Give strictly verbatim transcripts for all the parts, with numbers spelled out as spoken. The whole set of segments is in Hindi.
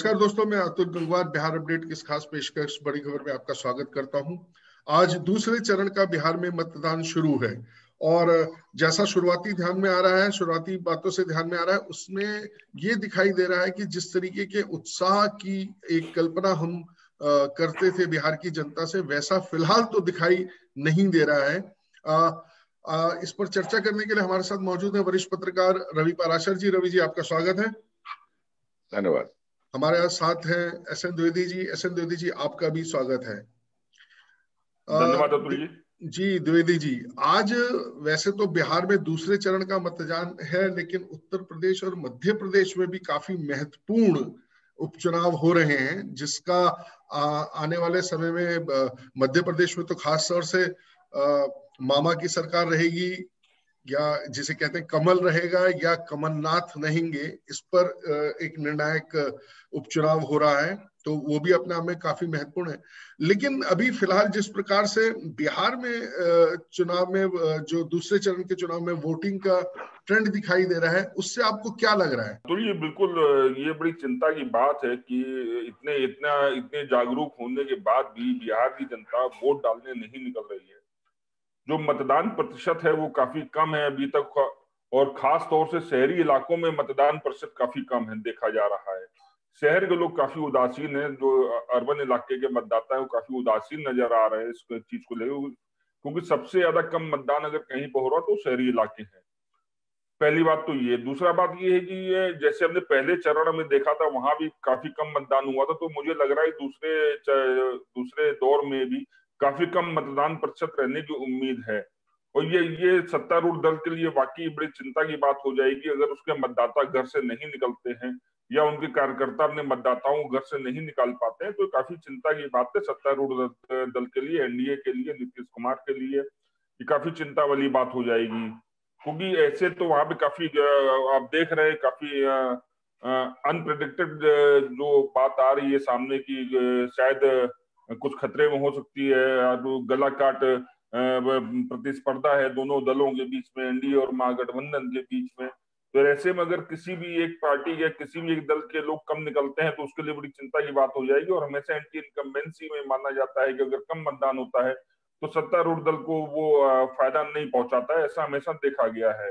नमस्कार दोस्तों, मैं अतुल गंगवार बिहार अपडेट की इस खास पेशकश बड़ी खबर में आपका स्वागत करता हूं। आज दूसरे चरण का बिहार में मतदान शुरू है और जैसा शुरुआती ध्यान में आ रहा है, शुरुआती बातों से ध्यान में आ रहा है, उसमें ये दिखाई दे रहा है कि जिस तरीके के उत्साह की एक कल्पना हम आ, करते थे बिहार की जनता से, वैसा फिलहाल तो दिखाई नहीं दे रहा है। आ, आ, इस पर चर्चा करने के लिए हमारे साथ मौजूद है वरिष्ठ पत्रकार रवि पाराशर जी। रवि जी, आपका स्वागत है। धन्यवाद। हमारे साथ हैं S N Dwivedi ji. S N Dwivedi ji, आपका भी स्वागत है। धन्यवाद अतुल जी। जी द्विवेदी जी, आज वैसे तो बिहार में दूसरे चरण का मतदान है, लेकिन उत्तर प्रदेश और मध्य प्रदेश में भी काफी महत्वपूर्ण उपचुनाव हो रहे हैं, जिसका आ, आने वाले समय में मध्य प्रदेश में तो खास तौर से आ, मामा की सरकार रहेगी, या जिसे कहते हैं कमल रहेगा या कमलनाथ रहेंगे, इस पर एक निर्णायक उपचुनाव हो रहा है, तो वो भी अपने आप में काफी महत्वपूर्ण है। लेकिन अभी फिलहाल जिस प्रकार से बिहार में चुनाव में, जो दूसरे चरण के चुनाव में वोटिंग का ट्रेंड दिखाई दे रहा है, उससे आपको क्या लग रहा है? तो ये बिल्कुल ये बड़ी चिंता की बात है कि इतने इतना इतने जागरूक होने के बाद भी बिहार की जनता वोट डालने नहीं निकल रही है। जो मतदान प्रतिशत है वो काफी कम है अभी तक, और खास तौर से शहरी इलाकों में मतदान प्रतिशत काफी कम है देखा जा रहा है। शहर के लोग काफी उदासीन हैं, जो अर्बन इलाके के मतदाता है वो काफी उदासीन नजर आ रहे हैं इस चीज को लेकर, क्योंकि सबसे ज्यादा कम मतदान अगर कहीं पर हो रहा तो शहरी इलाके हैं। पहली बात तो ये। दूसरा बात ये है कि ये जैसे हमने पहले चरण में देखा था वहां भी काफी कम मतदान हुआ था, तो मुझे लग रहा है दूसरे दूसरे दौर में भी काफी कम मतदान प्रतिशत रहने की उम्मीद है। और ये ये सत्तारूढ़ दल के लिए वाकई बड़ी चिंता की बात हो जाएगी अगर उसके मतदाता घर से नहीं निकलते हैं या उनके कार्यकर्ता अपने मतदाताओं को घर से नहीं निकाल पाते हैं, तो काफी चिंता की बात है सत्तारूढ़ दल के लिए, एनडीए के लिए, नीतीश कुमार के लिए ये काफी चिंता वाली बात हो जाएगी। क्योंकि ऐसे तो वहां पे काफी आप देख रहे हैं काफी अनप्रेडिक्टेड जो बात आ रही है सामने की, शायद कुछ खतरे में हो सकती है। गला काट प्रतिस्पर्धा है दोनों दलों के बीच में, एनडीए और महागठबंधन के बीच में। तो ऐसे में अगर किसी भी एक पार्टी या किसी भी एक दल के लोग कम निकलते हैं तो उसके लिए बड़ी चिंता की बात हो जाएगी। और हमेशा एंटी इनकम्बेंसी में माना जाता है कि अगर कम मतदान होता है तो सत्तारूढ़ दल को वो फायदा नहीं पहुंचाता है, ऐसा हमेशा देखा गया है।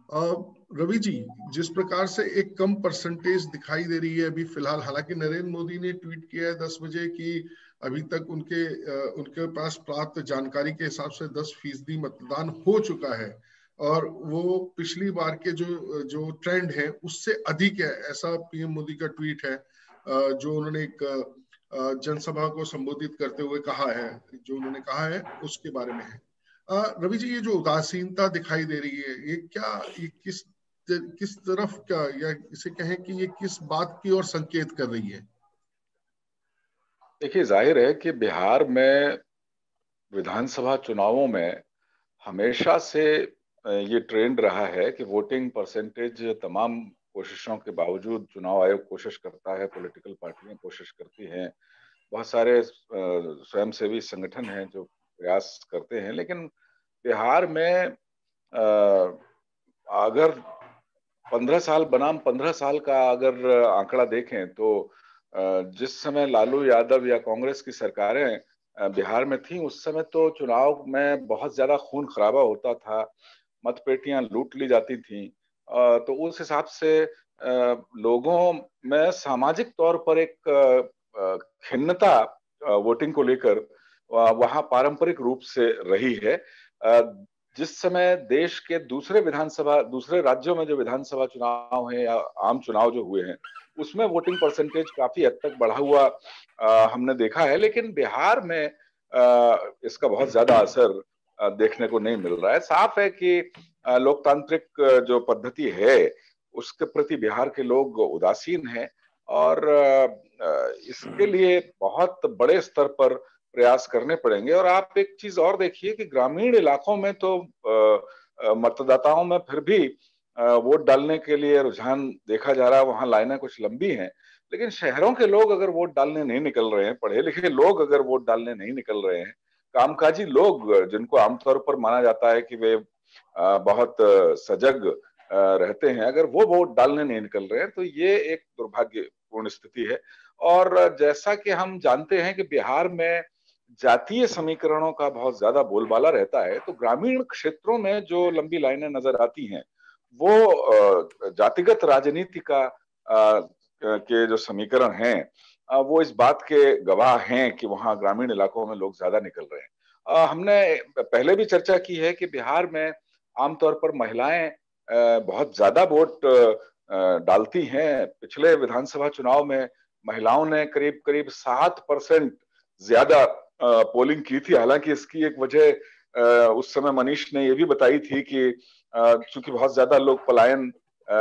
रवि जी, जिस प्रकार से एक कम परसेंटेज दिखाई दे रही है अभी फिलहाल, हालांकि नरेंद्र मोदी ने ट्वीट किया है दस बजे कि अभी तक उनके उनके पास प्राप्त जानकारी के हिसाब से दस फीसदी मतदान हो चुका है, और वो पिछली बार के जो जो ट्रेंड है उससे अधिक है, ऐसा पीएम मोदी का ट्वीट है, जो उन्होंने एक जनसभा को संबोधित करते हुए कहा है। जो उन्होंने कहा है उसके बारे में है। रवि जी, ये जो उदासीनता दिखाई दे रही है, ये क्या, ये किस किस तरफ का, या इसे कहें कि ये किस बात की ओर संकेत कर रही है? देखिए, जाहिर है कि बिहार में विधानसभा चुनावों में हमेशा से ये ट्रेंड रहा है कि वोटिंग परसेंटेज तमाम कोशिशों के बावजूद, चुनाव आयोग कोशिश करता है, पॉलिटिकल पार्टियां कोशिश करती हैं, बहुत सारे स्वयंसेवी संगठन हैं जो प्रयास करते हैं, लेकिन बिहार में अगर पंद्रह साल बनाम पंद्रह साल का अगर आंकड़ा देखें तो जिस समय लालू यादव या कांग्रेस की सरकारें बिहार में थी, उस समय तो चुनाव में बहुत ज्यादा खून खराबा होता था, मतपेटियां लूट ली जाती थी। तो उस हिसाब से लोगों में सामाजिक तौर पर एक खिन्नता वोटिंग को लेकर वहां पारंपरिक रूप से रही है। जिस समय देश के दूसरे विधानसभा दूसरे राज्यों में जो विधानसभा चुनाव है या आम चुनाव जो हुए हैं, उसमें वोटिंग परसेंटेज काफी हद तक बढ़ा हुआ आ, हमने देखा है, लेकिन बिहार में आ, इसका बहुत ज्यादा असर आ, देखने को नहीं मिल रहा है। साफ है कि लोकतांत्रिक जो पद्धति है उसके प्रति बिहार के लोग उदासीन हैं, और आ, इसके लिए बहुत बड़े स्तर पर प्रयास करने पड़ेंगे। और आप एक चीज और देखिए कि ग्रामीण इलाकों में तो मतदाताओं में फिर भी वोट डालने के लिए रुझान देखा जा रहा है, वहां लाइनें कुछ लंबी हैं, लेकिन शहरों के लोग अगर वोट डालने नहीं निकल रहे हैं, पढ़े लिखे लोग अगर वोट डालने नहीं निकल रहे हैं, कामकाजी लोग जिनको आमतौर पर माना जाता है कि वे बहुत सजग रहते हैं, अगर वो वोट डालने नहीं निकल रहे हैं, तो ये एक दुर्भाग्य दुर्भाग्यपूर्ण स्थिति है। और जैसा कि हम जानते हैं कि बिहार में जातीय समीकरणों का बहुत ज्यादा बोलबाला रहता है, तो ग्रामीण क्षेत्रों में जो लंबी लाइनें नजर आती हैं वो जातिगत राजनीति का के जो समीकरण हैं वो इस बात के गवाह हैं कि वहां ग्रामीण इलाकों में लोग ज्यादा निकल रहे हैं। हमने पहले भी चर्चा की है कि बिहार में आमतौर पर महिलाएं बहुत ज्यादा वोट डालती हैं। पिछले विधानसभा चुनाव में महिलाओं ने करीब करीब सात परसेंट ज्यादा पोलिंग की थी। हालांकि इसकी एक वजह उस समय मनीष ने यह भी बताई थी कि चूंकि बहुत ज्यादा लोग पलायन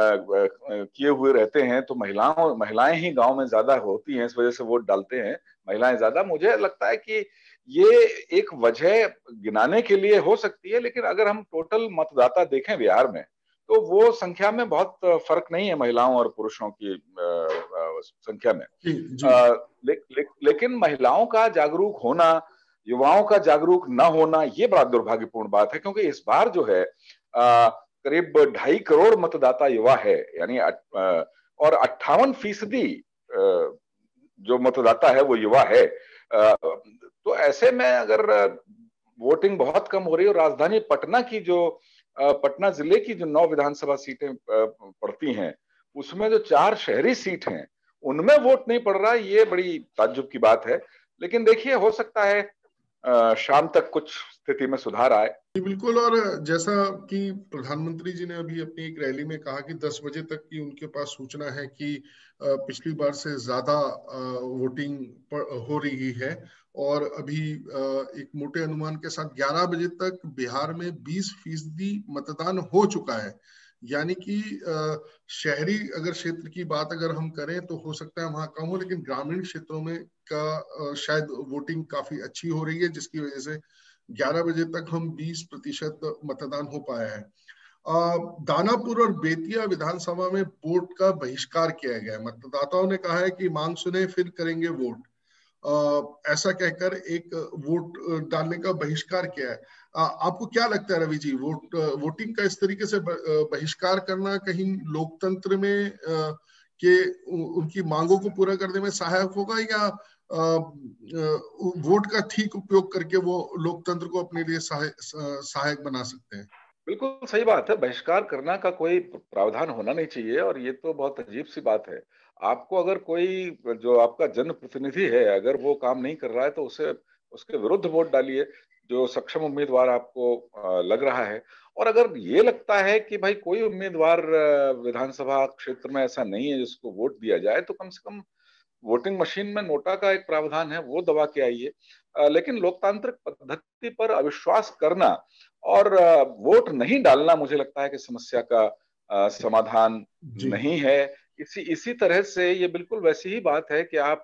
किए हुए रहते हैं तो महिलाओं महिलाएं ही गांव में ज्यादा होती हैं, इस वजह से वोट डालते हैं महिलाएं ज्यादा। मुझे लगता है कि ये एक वजह गिनाने के लिए हो सकती है, लेकिन अगर हम टोटल मतदाता देखें बिहार में तो वो संख्या में बहुत फर्क नहीं है महिलाओं और पुरुषों की संख्या में। जी, जी। ले, ले, लेकिन महिलाओं का जागरूक होना, युवाओं का जागरूक न होना, ये बड़ा दुर्भाग्यपूर्ण बात है, क्योंकि इस बार जो है आ, करीब ढाई करोड़ मतदाता युवा है, यानी और अट्ठावन फीसदी जो मतदाता है वो युवा है। तो ऐसे में अगर वोटिंग बहुत कम हो रही है और राजधानी पटना की जो पटना जिले की जो नौ विधानसभा सीटें पड़ती हैं उसमें जो चार शहरी सीट हैं उनमें वोट नहीं पड़ रहा, ये बड़ी ताज्जुब की बात है। लेकिन देखिए, हो सकता है शाम तक कुछ स्थिति में सुधार आए। बिल्कुल। और जैसा कि प्रधानमंत्री जी ने अभी अपनी एक रैली में कहा कि दस बजे तक की उनके पास सूचना है कि पिछली बार से ज्यादा वोटिंग हो रही है, और अभी एक मोटे अनुमान के साथ ग्यारह बजे तक बिहार में बीस फीसदी मतदान हो चुका है। यानी कि शहरी अगर क्षेत्र की बात अगर हम करें तो हो सकता है वहां कम हो, लेकिन ग्रामीण क्षेत्रों में का शायद वोटिंग काफी अच्छी हो रही है, जिसकी वजह से ग्यारह बजे तक हम बीस प्रतिशत मतदान हो पाया है। दानापुर और बेतिया विधानसभा में वोट का बहिष्कार किया गया है। मतदाताओं ने कहा है कि मांग सुने फिर करेंगे वोट, आ, ऐसा कहकर एक वोट डालने का बहिष्कार किया है। आ, आपको क्या लगता है रवि जी, वोट वोटिंग का इस तरीके से बहिष्कार करना कहीं लोकतंत्र में आ, के उनकी मांगों को पूरा करने में सहायक होगा, या आ, वोट का ठीक उपयोग करके वो लोकतंत्र को अपने लिए सहायक बना सकते हैं? बिल्कुल सही बात है, बहिष्कार करना का कोई प्रावधान होना नहीं चाहिए, और ये तो बहुत अजीब सी बात है। आपको अगर कोई जो आपका जनप्रतिनिधि है अगर वो काम नहीं कर रहा है तो उसे उसके विरुद्ध वोट डालिए, जो सक्षम उम्मीदवार आपको लग रहा है। और अगर ये लगता है कि भाई कोई उम्मीदवार विधानसभा क्षेत्र में ऐसा नहीं है जिसको वोट दिया जाए, तो कम से कम वोटिंग मशीन में नोटा का एक प्रावधान है वो दबा के आइए। लेकिन लोकतांत्रिक पद्धति पर अविश्वास करना और वोट नहीं डालना मुझे लगता है कि समस्या का समाधान नहीं है। इसी इसी तरह से ये बिल्कुल वैसी ही बात है कि आप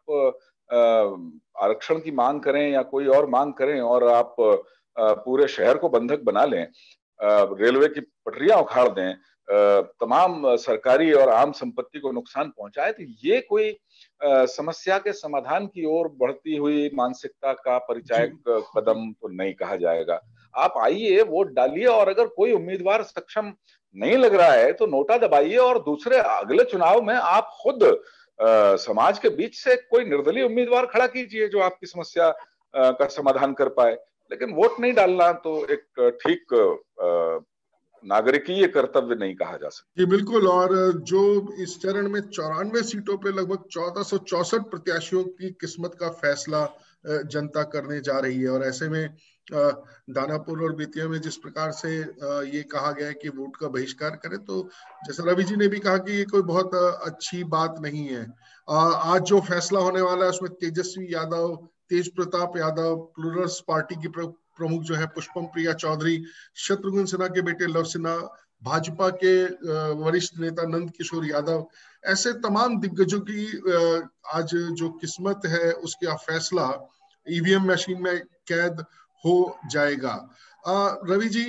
आरक्षण की मांग करें या कोई और मांग करें और आप पूरे शहर को बंधक बना लें, रेलवे की पटरियां उखाड़ दें, तमाम सरकारी और आम संपत्ति को नुकसान पहुंचाए, तो ये कोई आ, समस्या के समाधान की ओर बढ़ती हुई मानसिकता का परिचायक कदम तो नहीं कहा जाएगा। आप आइए, वोट डालिए, और अगर कोई उम्मीदवार सक्षम नहीं लग रहा है तो नोटा दबाइए, और दूसरे अगले चुनाव में आप खुद आ, समाज के बीच से कोई निर्दलीय उम्मीदवार खड़ा कीजिए जो आपकी समस्या आ, का समाधान कर पाए। लेकिन वोट नहीं डालना तो एक ठीक नागरिकीय कर्तव्य नहीं कहा जा सकता। जी बिल्कुल। और जो इस चरण में चौरानवे सीटों पे लगभग चौदह सौ चौसठ प्रत्याशियों की किस्मत का फैसला जनता करने जा रही है, और ऐसे में दानापुर और बेतिया में जिस प्रकार से ये कहा गया है कि वोट का बहिष्कार करें, तो जैसे रवि जी ने भी कहा कि ये कोई बहुत अच्छी बात नहीं है। आज जो फैसला होने वाला है उसमें तेजस्वी यादव, तेज प्रताप यादव, प्लूरल्स पार्टी की प्रमुख जो है पुष्पम प्रिया चौधरी, शत्रुघ्न सिन्हा के बेटे लव सिन्हा, भाजपा के वरिष्ठ नेता नंद किशोर यादव, ऐसे तमाम दिग्गजों की आज जो किस्मत है उसका फैसला ईवीएम मशीन में कैद हो जाएगा। रवि जी,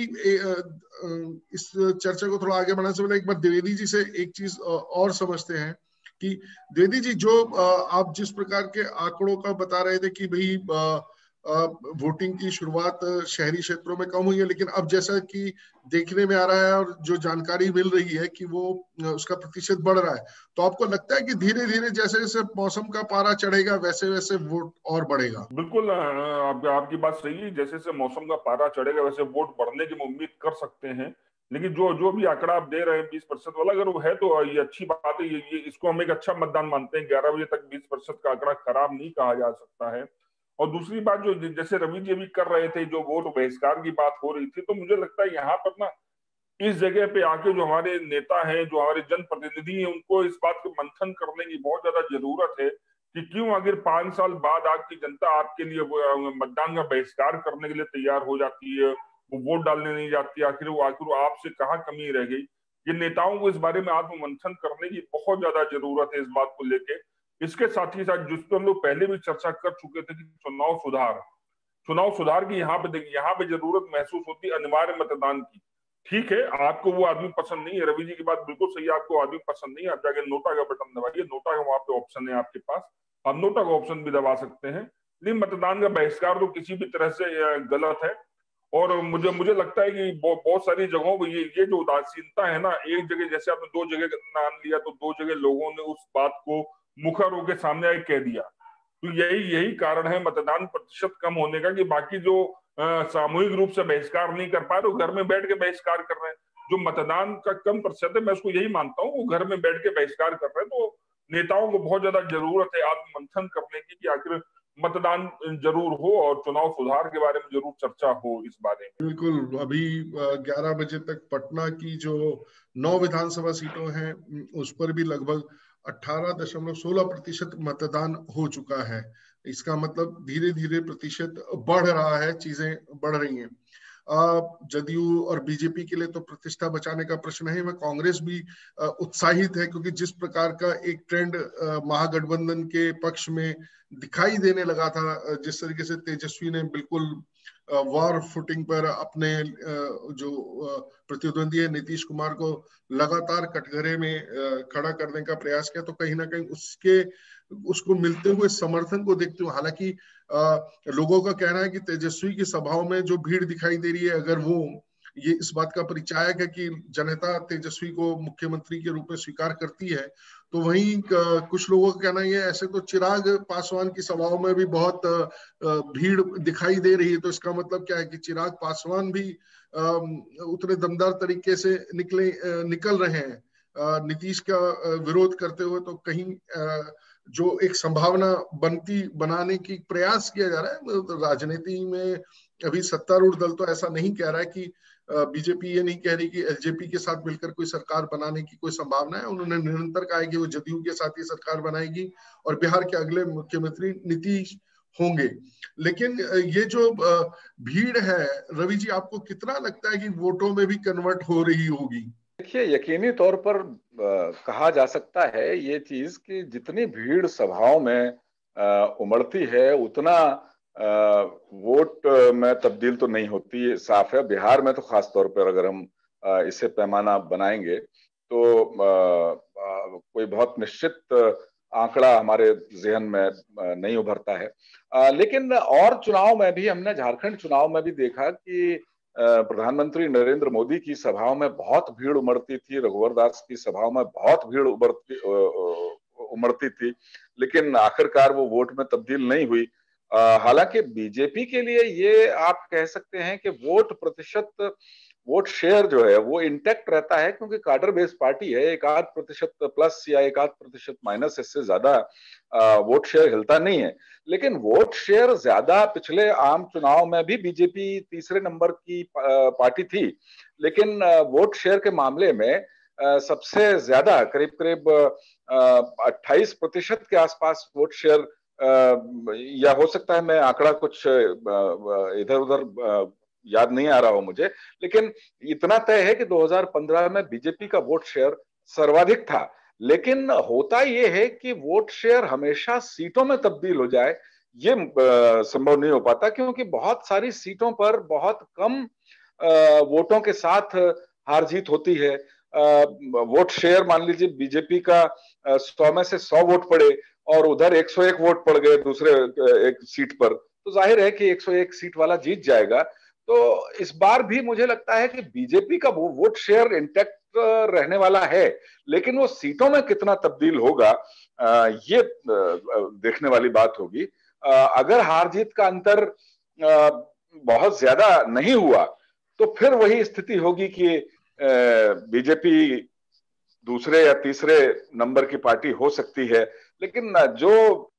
इस चर्चा को थोड़ा आगे बढ़ाने से पहले एक बार द्विवेदी जी से एक चीज और समझते हैं कि द्विवेदी जी, जो आप जिस प्रकार के आंकड़ों का बता रहे थे कि भाई वोटिंग की शुरुआत शहरी क्षेत्रों में कम हुई है, लेकिन अब जैसा कि देखने में आ रहा है और जो जानकारी मिल रही है कि वो उसका प्रतिशत बढ़ रहा है, तो आपको लगता है कि धीरे धीरे जैसे जैसे मौसम का पारा चढ़ेगा वैसे वैसे वोट और बढ़ेगा? बिल्कुल, आप, आपकी बात सही है। जैसे जैसे मौसम का पारा चढ़ेगा वैसे वोट बढ़ने की उम्मीद कर सकते हैं। लेकिन जो जो भी आंकड़ा आप दे रहे हैं बीस प्रतिशत वाला, अगर वो है तो ये अच्छी बात है। ये, ये इसको हम एक अच्छा मतदान मानते हैं। ग्यारह बजे तक बीस प्रतिशत का आंकड़ा खराब नहीं कहा जा सकता है। और दूसरी बात, जो जैसे रवि जी भी कर रहे थे, जो वोट बहिष्कार की बात हो रही थी, तो मुझे लगता है यहाँ पर ना इस जगह पे आके जो हमारे नेता हैं, जो हमारे जनप्रतिनिधि हैं, उनको इस बात को मंथन करने की बहुत ज्यादा जरूरत है कि क्यों आखिर पांच साल बाद आपकी जनता आपके लिए मतदान का बहिष्कार करने के लिए तैयार हो जाती है, वो वोट डालने नहीं जाती। आखिर वो आखिर आपसे कहाँ कमी रह गई? ये नेताओं को इस बारे में आत्म मंथन करने की बहुत ज्यादा जरूरत है इस बात को लेके। इसके साथ ही साथ जिस पर हम लोग पहले भी चर्चा कर चुके थे कि चुनाव सुधार चुनाव सुधार की यहाँ पे देखिए, यहाँ पे जरूरत महसूस होती है अनिवार्य मतदान की। ठीक है, आपको वो आदमी पसंद नहीं है, रवि जी की बात बिल्कुल सही है, आपको आदमी पसंद नहीं है, आप जाके नोटा का बटन दबाइए, नोटा का वहां पे ऑप्शन है आपके पास, आप नोटा का ऑप्शन भी दबा सकते हैं। लेकिन मतदान का बहिष्कार तो किसी भी तरह से गलत है। और मुझे मुझे लगता है कि बहुत, बहुत सारी जगहों पर ये ये जो उदासीनता है ना, एक जगह जैसे आपने दो जगह का नाम लिया तो दो जगह लोगों ने उस बात को मुखर होकर सामने आके कह दिया। तो यही यही कारण है मतदान प्रतिशत कम होने का, कि बाकी जो सामूहिक रूप से बहिष्कार नहीं कर पा रहे, वो घर में बैठ के बहिष्कार कर रहे हैं। जो मतदान का कम प्रतिशत है, मैं उसको यही मानता हूँ, वो घर में बैठ के बहिष्कार कर रहे हैं। तो नेताओं को बहुत ज्यादा जरूरत है आत्ममंथन करने की कि आखिर मतदान जरूर हो और चुनाव सुधार के बारे में जरूर चर्चा हो इस बारे में। बिल्कुल। अभी ग्यारह बजे तक पटना की जो नौ विधानसभा सीटों हैं उस पर भी लगभग अठारह दशमलव सोलह प्रतिशत मतदान हो चुका है। इसका मतलब धीरे धीरे प्रतिशत बढ़ रहा है, चीजें बढ़ रही हैं। जदयू और बीजेपी के लिए तो प्रतिष्ठा बचाने का प्रश्न है, में कांग्रेस भी उत्साहित है, क्योंकि जिस प्रकार का एक ट्रेंड महागठबंधन के पक्ष में दिखाई देने लगा था, जिस तरीके से तेजस्वी ने बिल्कुल वॉर फुटिंग पर अपने जो प्रतिद्वंदी है नीतीश कुमार को लगातार कटघरे में खड़ा करने का प्रयास किया, तो कहीं ना कहीं उसके उसको मिलते हुए समर्थन को देखते हुए, हालांकि लोगों का कहना है कि तेजस्वी की सभाओं में जो भीड़ दिखाई दे रही है, अगर वो ये इस बात का परिचायक है कि जनता तेजस्वी को मुख्यमंत्री के रूप में स्वीकार करती है, तो वहीं कुछ लोगों का कहना ये, ऐसे तो चिराग पासवान की सभाओं में भी बहुत भीड़ दिखाई दे रही है, तो इसका मतलब क्या है कि चिराग पासवान भी उतने दमदार तरीके से निकले निकल रहे हैं नीतीश का विरोध करते हुए। तो कहीं जो एक संभावना बनती बनाने की प्रयास किया जा रहा है। तो राजनीति में अभी सत्तारूढ़ दल तो ऐसा नहीं कह रहा है कि बीजेपी ये नहीं कह रही कि एलजेपी के साथ मिलकर कोई सरकार बनाने की कोई संभावना है। उन्होंने निरंतर कहा है कि वो जदयू के साथ ही सरकार बनाएगी और बिहार के अगले मुख्यमंत्री नीतीश होंगे। लेकिन ये जो भीड़ है, रवि जी, आपको कितना लगता है कि वोटों में भी कन्वर्ट हो रही होगी? देखिए, यकीनी तौर पर आ, कहा जा सकता है ये चीज कि जितनी भीड़ सभाओं में आ, उमड़ती है, उतना आ, वोट में तब्दील तो नहीं होती, साफ है। बिहार में तो खास तौर पर अगर हम आ, इसे पैमाना बनाएंगे तो आ, आ, कोई बहुत निश्चित आंकड़ा हमारे जहन में नहीं उभरता है। आ, लेकिन और चुनाव में भी, हमने झारखंड चुनाव में भी देखा कि प्रधानमंत्री नरेंद्र मोदी की सभाओं में बहुत भीड़ उमड़ती थी, रघुवर दास की सभाओं में बहुत भीड़ उमड़ती उमड़ती थी, लेकिन आखिरकार वो वोट में तब्दील नहीं हुई। हालांकि बीजेपी के लिए ये आप कह सकते हैं कि वोट प्रतिशत, वोट शेयर जो है वो इंटैक्ट रहता है, क्योंकि कार्डर बेस्ड पार्टी है। एक आध प्रतिशत प्लस या एक आध प्रतिशत माइनस, इससे ज्यादा वोट शेयर हिलता नहीं है। लेकिन वोट शेयर ज्यादा, पिछले आम चुनाव में भी बीजेपी तीसरे नंबर की पार्टी थी, लेकिन वोट शेयर के मामले में सबसे ज्यादा करीब करीब अट्ठाईस प्रतिशत के आसपास वोट शेयर, या हो सकता है मैं आंकड़ा कुछ इधर उधर याद नहीं आ रहा हो मुझे, लेकिन इतना तय है कि दो हज़ार पंद्रह में बीजेपी का वोट शेयर सर्वाधिक था। लेकिन होता यह है कि वोट शेयर हमेशा सीटों में तब्दील हो जाए, ये संभव नहीं हो पाता, क्योंकि बहुत सारी सीटों पर बहुत कम वोटों के साथ हार जीत होती है। वोट शेयर मान लीजिए बीजेपी का सौ में से सौ वोट पड़े और उधर एक सौ एक वोट पड़ गए दूसरे एक सीट पर, तो जाहिर है कि एक सौ एक सीट वाला जीत जाएगा। तो इस बार भी मुझे लगता है कि बीजेपी का वो वोट शेयर इंटैक्ट रहने वाला है, लेकिन वो सीटों में कितना तब्दील होगा ये देखने वाली बात होगी। अगर हार जीत का अंतर बहुत ज्यादा नहीं हुआ तो फिर वही स्थिति होगी कि बीजेपी दूसरे या तीसरे नंबर की पार्टी हो सकती है। लेकिन जो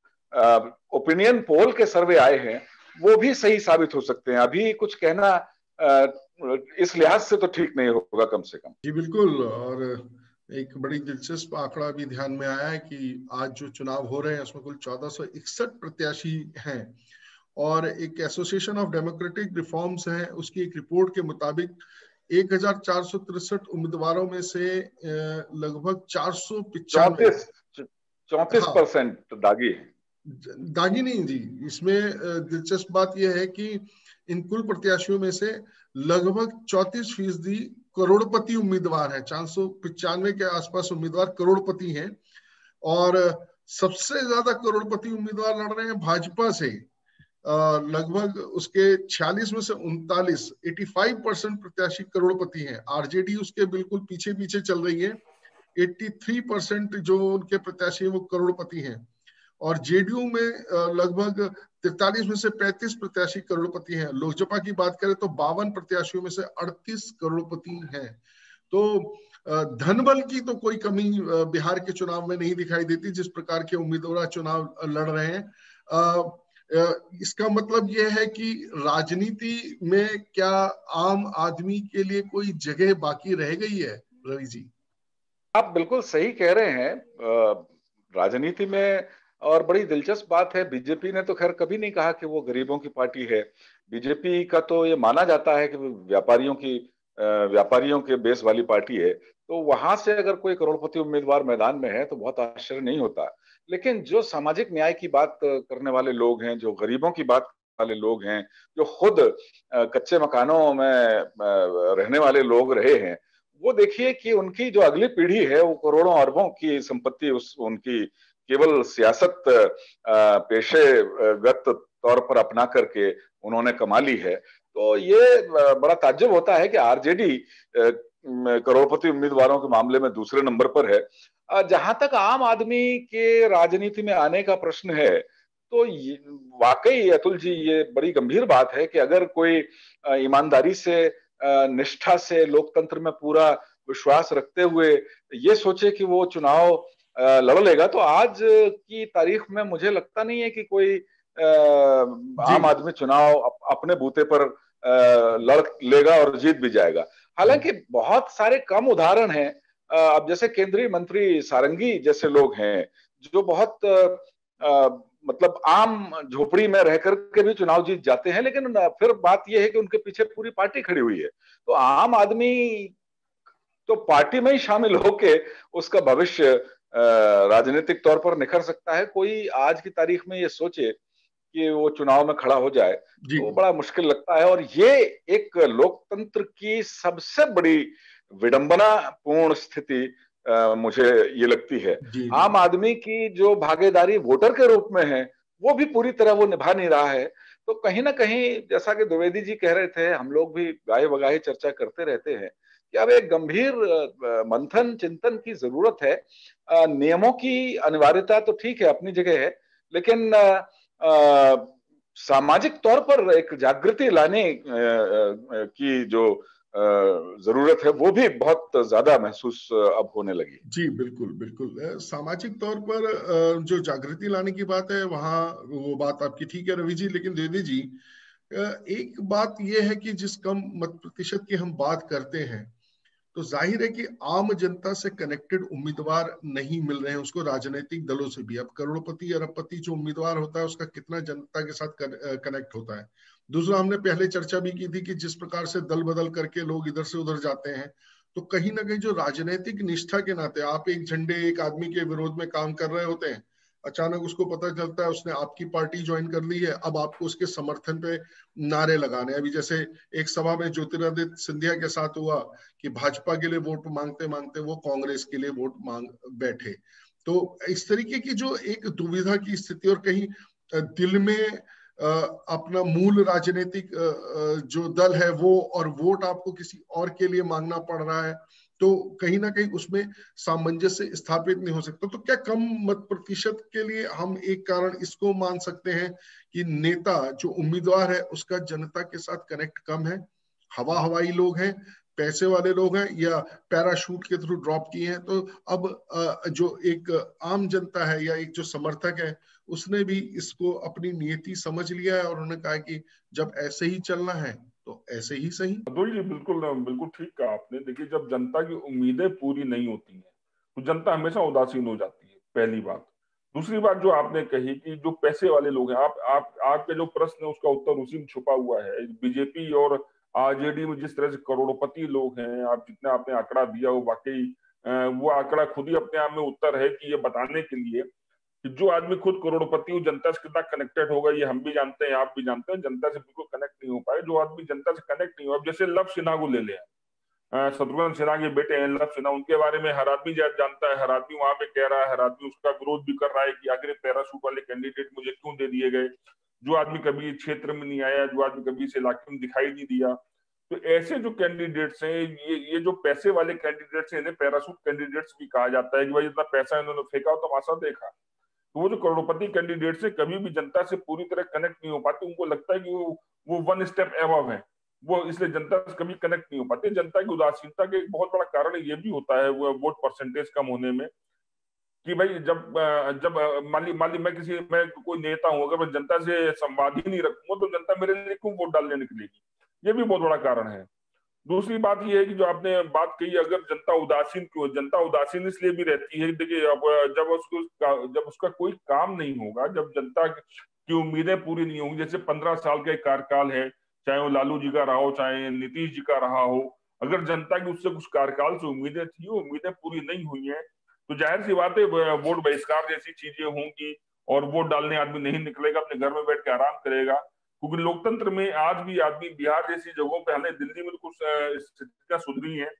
ओपिनियन पोल के सर्वे आए हैं वो भी सही साबित हो सकते हैं। अभी कुछ कहना आ, इस लिहाज से तो ठीक नहीं होगा कम से कम। जी बिल्कुल। और एक बड़ी दिलचस्प आंकड़ा भी ध्यान में आया है कि आज जो चुनाव हो रहे हैं उसमें कुल चौदह सौ इकसठ प्रत्याशी हैं और एक एसोसिएशन ऑफ डेमोक्रेटिक रिफॉर्म्स है, उसकी एक रिपोर्ट के मुताबिक एक हजार चार सौ तिरसठ उम्मीदवारों में से लगभग चार सौ पिचानवे चौंतीस परसेंट दागी है। दागी नहीं जी, इसमें दिलचस्प बात यह है कि इन कुल प्रत्याशियों में से लगभग चौंतीस फीसदी करोड़पति उम्मीदवार है। चार सौ पिचानवे के आसपास उम्मीदवार करोड़पति हैं और सबसे ज्यादा करोड़पति उम्मीदवार लड़ रहे हैं भाजपा से। लगभग उसके छियालीस में से उनतालीस पचासी परसेंट प्रत्याशी करोड़पति हैं। आरजेडी उसके बिल्कुल पीछे पीछे चल रही है, तिरासी परसेंट जो उनके प्रत्याशी हैं वो करोड़पति हैं और जेडीयू में लगभग तैंतालीस में से पैंतीस प्रत्याशी करोड़पति हैं। लोजपा की बात करें तो बावन प्रत्याशियों में से अड़तीस करोड़पति हैं। तो धनबल की तो कोई कमी बिहार के चुनाव में नहीं दिखाई देती जिस प्रकार के उम्मीदवार चुनाव लड़ रहे हैं। इसका मतलब यह है कि राजनीति में क्या आम आदमी के लिए कोई जगह बाकी रह गई है? रवि जी, आप बिल्कुल सही कह रहे हैं। राजनीति में और बड़ी दिलचस्प बात है, बीजेपी ने तो खैर कभी नहीं कहा कि वो गरीबों की पार्टी है। बीजेपी का तो ये माना जाता है कि व्यापारियों की व्यापारियों के बेस वाली पार्टी है। तो वहां से अगर कोई करोड़पति उम्मीदवार मैदान में है तो बहुत आश्चर्य नहीं होता। लेकिन जो सामाजिक न्याय की बात करने वाले लोग हैं, जो गरीबों की बात वाले लोग हैं, जो खुद कच्चे मकानों में रहने वाले लोग रहे हैं, वो देखिए कि उनकी जो अगली पीढ़ी है वो करोड़ों अरबों की संपत्ति उस उनकी केवल सियासत पेशेगत तौर पर अपना करके उन्होंने कमा ली है। तो ये बड़ा ताज्जुब होता है कि आरजेडी करोड़पति उम्मीदवारों के मामले में दूसरे नंबर पर है। जहां तक आम आदमी के राजनीति में आने का प्रश्न है तो वाकई अतुल जी ये बड़ी गंभीर बात है कि अगर कोई ईमानदारी से, निष्ठा से, लोकतंत्र में पूरा विश्वास रखते हुए ये सोचे कि वो चुनाव लड़ लेगा तो आज की तारीख में मुझे लगता नहीं है कि कोई आम आदमी चुनाव अपने बूते पर लड़ लेगा और जीत भी जाएगा। हालांकि बहुत सारे कम उदाहरण हैं। अब जैसे केंद्रीय मंत्री सारंगी जैसे लोग हैं जो बहुत आ, मतलब आम झोपड़ी में रह करके भी चुनाव जीत जाते हैं, लेकिन फिर बात यह है कि उनके पीछे पूरी पार्टी खड़ी हुई है। तो आम आदमी तो पार्टी में ही शामिल होके उसका भविष्य राजनीतिक तौर पर निखर सकता है। कोई आज की तारीख में ये सोचे कि वो चुनाव में खड़ा हो जाए तो बड़ा मुश्किल लगता है। और ये एक लोकतंत्र की सबसे बड़ी विडंबना पूर्ण स्थिति आ, मुझे ये लगती है। आम आदमी की जो भागीदारी वोटर के रूप में है वो भी पूरी तरह वो निभा नहीं रहा है। तो कहीं ना कहीं जैसा कि द्विवेदी जी कह रहे थे, हम लोग भी गाहे बगाहे चर्चा करते रहते हैं कि अब एक गंभीर मंथन चिंतन की जरूरत है। नियमों की अनिवार्यता तो ठीक है, अपनी जगह है, लेकिन सामाजिक तौर पर एक जागृति लाने की जो जरूरत है वो भी बहुत ज्यादा महसूस अब होने लगी। जी बिल्कुल बिल्कुल। सामाजिक तौर पर जो जागृति लाने की बात है वहां वो बात आपकी ठीक है रवि जी, लेकिन द्विवेदी जी एक बात यह है कि जिस कम मत प्रतिशत की हम बात करते हैं तो जाहिर है कि आम जनता से कनेक्टेड उम्मीदवार नहीं मिल रहे हैं उसको, राजनीतिक दलों से भी। अब करोड़पति अरबपति जो उम्मीदवार होता है उसका कितना जनता के साथ कनेक्ट होता है। दूसरा, हमने पहले चर्चा भी की थी कि जिस प्रकार से दल बदल करके लोग इधर से उधर जाते हैं तो कहीं ना कहीं जो राजनीतिक निष्ठा के नाते आप एक झंडे एक आदमी के विरोध में काम कर रहे होते हैं, अचानक उसको पता चलता है उसने आपकी पार्टी ज्वाइन कर ली है, अब आपको उसके समर्थन पे नारे लगाने। अभी जैसे एक सभा में ज्योतिरादित्य सिंधिया के साथ हुआ कि भाजपा के लिए वोट मांगते मांगते वो कांग्रेस के लिए वोट मांग बैठे। तो इस तरीके की जो एक दुविधा की स्थिति और कहीं दिल में अपना मूल राजनीतिक जो दल है वो, और वोट आपको किसी और के लिए मांगना पड़ रहा है, तो कहीं ना कहीं उसमें सामंजस्य स्थापित नहीं हो सकता। तो क्या कम मत प्रतिशत के लिए हम एक कारण इसको मान सकते हैं कि नेता जो उम्मीदवार है उसका जनता के साथ कनेक्ट कम है, हवा हवाई लोग हैं, पैसे वाले लोग हैं, या पैराशूट के थ्रू ड्रॉप किए हैं? तो अब जो एक आम जनता है या एक जो समर्थक है उसने भी इसको अपनी नियति समझ लिया है और उन्होंने कहा कि जब ऐसे ही चलना है तो ऐसे ही सही। अतुल जी बिल्कुल बिल्कुल ठीक कहा आपने। देखिए, जब जनता की उम्मीदें पूरी नहीं होती हैं तो जनता हमेशा उदासीन हो जाती है, पहली बात। दूसरी बात जो आपने कही कि जो पैसे वाले लोग हैं, आप आप आपके जो प्रश्न है उसका उत्तर उसी में छुपा हुआ है। बीजेपी और आरजेडी में जिस तरह से करोड़पति लोग हैं, आप जितना आपने आंकड़ा दिया वो वाकई वो आंकड़ा खुद ही अपने आप में उत्तर है कि ये बताने के लिए कि जो आदमी खुद करोड़पति हो जनता से कितना कनेक्टेड होगा, ये हम भी जानते हैं, आप भी जानते हैं। जनता से बिल्कुल कनेक्ट नहीं हो पाए। जो आदमी जनता से कनेक्ट नहीं हो, अब जैसे लव सिन्हा को ले लें, शत्रुघ्न सिन्हा के बेटे हैं लव सिन्हा, उनके बारे में हर आदमी जानता है, हर आदमी वहां पे कह रहा है, हर आदमी उसका विरोध भी कर रहा है कि आखिर पैराशूट वाले कैंडिडेट मुझे क्यों दे दिए गए, जो आदमी कभी क्षेत्र में नहीं आया, जो आदमी कभी इस इलाके में दिखाई नहीं दिया। तो ऐसे जो कैंडिडेट्स हैं, ये ये जो पैसे वाले कैंडिडेट्स हैं, इन्हें पैराशूट कैंडिडेट्स भी कहा जाता है कि भाई इतना पैसा इन्होंने फेंका तो तमाशा देखा। तो वो जो करोड़पति कैंडिडेट्स है कभी भी जनता से पूरी तरह कनेक्ट नहीं हो पाते। उनको लगता है कि वो वो वन स्टेप एबव है, वो इसलिए जनता से कभी कनेक्ट नहीं हो पाते। जनता की उदासीनता के एक बहुत बड़ा कारण ये भी होता है वो वोट परसेंटेज कम होने में, कि भाई जब जब मान ली मान ली मैं किसी मैं कोई नेता हूं, अगर मैं जनता से संवाद ही नहीं रखूंगा तो जनता मेरे लिए क्यों वोट डालने निकलेगी, ये भी बहुत बड़ा कारण है। दूसरी बात यह है कि जो आपने बात कही, अगर जनता उदासीन क्यों, जनता उदासीन इसलिए भी रहती है, देखिए अब जब उसको जब उसका कोई काम नहीं होगा, जब जनता की उम्मीदें पूरी नहीं होंगी, जैसे पंद्रह साल का एक कार्यकाल है, चाहे वो लालू जी का रहा हो चाहे नीतीश जी का रहा हो, अगर जनता की उससे कुछ कार्यकाल से उम्मीदें थी, वो उम्मीदें पूरी नहीं हुई हैं, तो जाहिर सी बात है वोट बहिष्कार जैसी चीजें होंगी और वोट डालने आदमी नहीं निकलेगा, अपने घर में बैठ के आराम करेगा। क्योंकि लोकतंत्र में आज भी आदमी, बिहार जैसी जगहों पे, हमें दिल्ली में कुछ स्थितियां सुधरी हैं,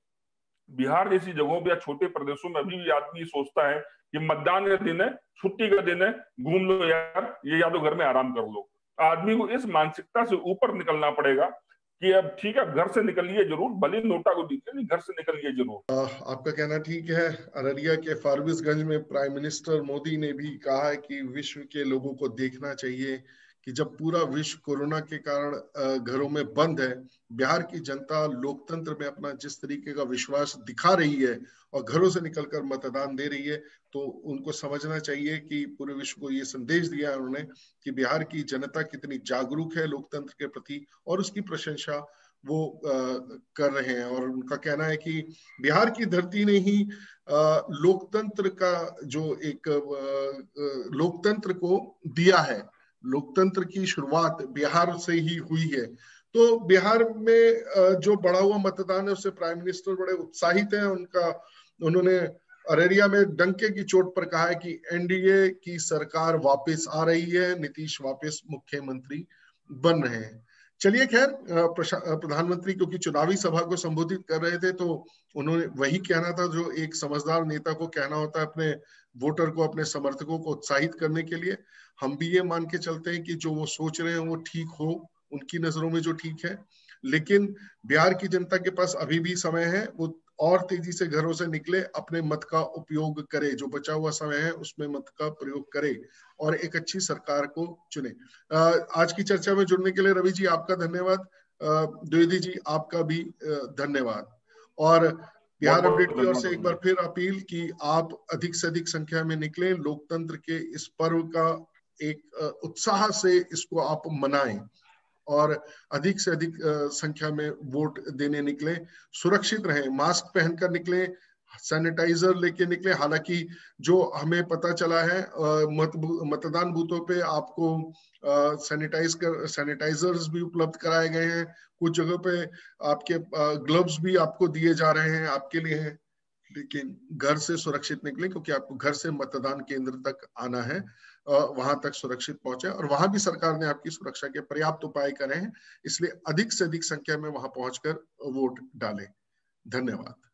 बिहार जैसी जगहों पे या छोटे प्रदेशों में अभी भी आदमी सोचता है कि मतदान का दिन है, छुट्टी का दिन है, घूम लो यार, ये या तो घर में आराम कर लो। आदमी को इस मानसिकता से ऊपर निकलना पड़ेगा कि अब ठीक है, घर से निकलिए जरूर, भले नोटा को दीजिए, नहीं घर से निकलिए जरूर। आपका कहना ठीक है। अररिया के फारबिसगंज में प्राइम मिनिस्टर मोदी ने भी कहा है कि विश्व के लोगों को देखना चाहिए कि जब पूरा विश्व कोरोना के कारण घरों में बंद है, बिहार की जनता लोकतंत्र में अपना जिस तरीके का विश्वास दिखा रही है और घरों से निकलकर मतदान दे रही है, तो उनको समझना चाहिए कि पूरे विश्व को ये संदेश दिया है उन्होंने कि बिहार की जनता कितनी जागरूक है लोकतंत्र के प्रति, और उसकी प्रशंसा वो आ, कर रहे हैं। और उनका कहना है कि बिहार की धरती ने ही आ, लोकतंत्र का जो एक आ, लोकतंत्र को दिया है, लोकतंत्र की शुरुआत बिहार से ही हुई है। तो बिहार में जो बढ़ा हुआ मतदान है उससे प्राइम मिनिस्टर बड़े उत्साहित हैं। उनका उन्होंने अररिया में डंके की चोट पर कहा है कि एनडीए की सरकार वापस आ रही है, नीतीश वापस मुख्यमंत्री बन रहे हैं। चलिए खैर, प्रधानमंत्री क्योंकि चुनावी सभा को संबोधित कर रहे थे तो उन्होंने वही कहना था जो एक समझदार नेता को कहना होता है, अपने वोटर को, अपने समर्थकों को उत्साहित करने के लिए। हम भी ये मान के चलते हैं कि जो वो सोच रहे हैं वो ठीक हो, उनकी नजरों में जो ठीक है। लेकिन बिहार की जनता के पास अभी भी समय है, वो और तेजी से घरों से निकले, अपने मत का उपयोग करे, जो बचा हुआ समय है उसमें मत का प्रयोग करे और एक अच्छी सरकार को चुने। आज की चर्चा में जुड़ने के लिए रवि जी आपका धन्यवाद, द्विवेदी जी आपका भी धन्यवाद। और बिहार अपडेट की ओर से एक बार फिर अपील कि आप अधिक से अधिक संख्या में निकलें, लोकतंत्र के इस पर्व का एक उत्साह से इसको आप मनाएं और अधिक से अधिक संख्या में वोट देने निकले। सुरक्षित रहें, मास्क पहनकर निकले, सैनिटाइजर लेके निकले। हालांकि जो हमें पता चला है मत, मतदान बूथों पे आपको सैनिटाइज कर सैनिटाइजर्स भी उपलब्ध कराए गए हैं, कुछ जगह पे आपके ग्लव्स भी आपको दिए जा रहे हैं, आपके लिए हैं। लेकिन घर से सुरक्षित निकले, क्योंकि आपको घर से मतदान केंद्र तक आना है, वहां तक सुरक्षित पहुंचे। और वहां भी सरकार ने आपकी सुरक्षा के पर्याप्त उपाय करे हैं, इसलिए अधिक से अधिक संख्या में वहां पहुंचकर वोट डालें। धन्यवाद।